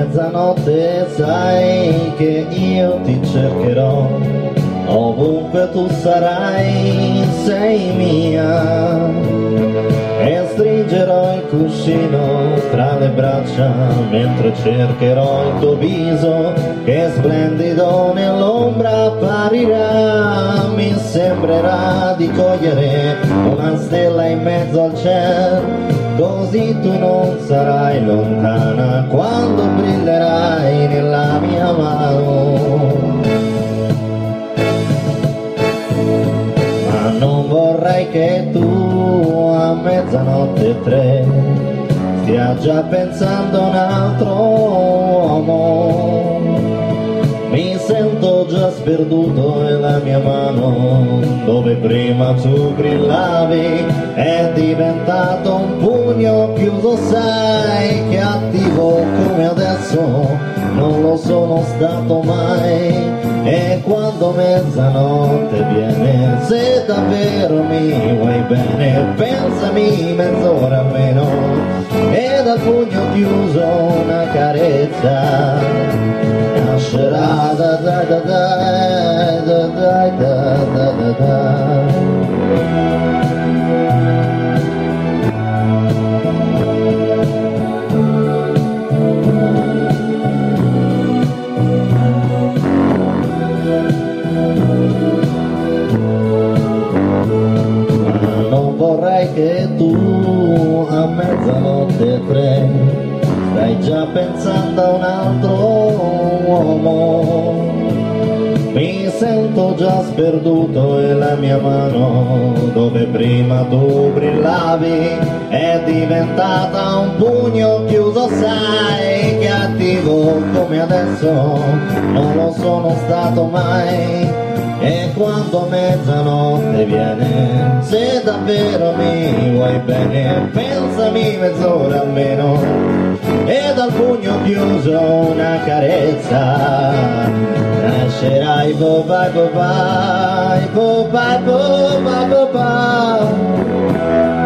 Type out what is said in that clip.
mezzanotte sai che io ti cercherò, ovunque tu sarai sei mia, e stringerò il cuscino tra le braccia mentre cercherò il tuo viso che splendido nell'ombra apparirà. Mi sembrerà di cogliere una stella in mezzo al cielo, così tu non sarai lontana quando brillerai nella mia mano. Ma non vorrei che tu a mezzanotte e 3 stia già pensando a un altro uomo. Mi sento già sperduto e la mia mano, dove prima tu grillavi, è diventato un pugno chiuso. Sai che attivo come adesso non lo sono stato mai. E quando mezzanotte viene, se davvero mi vuoi bene, pensami mezz'ora almeno, e dal pugno chiuso una carezza nascerà da da da da da da da da da. Vorrei che tu a mezzanotte e 3 stai già pensando a un altro uomo. Mi sento già sperduto e la mia mano, dove prima tu brillavi, è diventata un pugno chiuso. Sai che attivo come adesso non lo sono stato mai. E quando mezzanotte viene, se davvero mi vuoi bene, pensami mezz'ora almeno, e dal pugno chiuso una carezza nascerai bobai bobai bobai bobai bobai.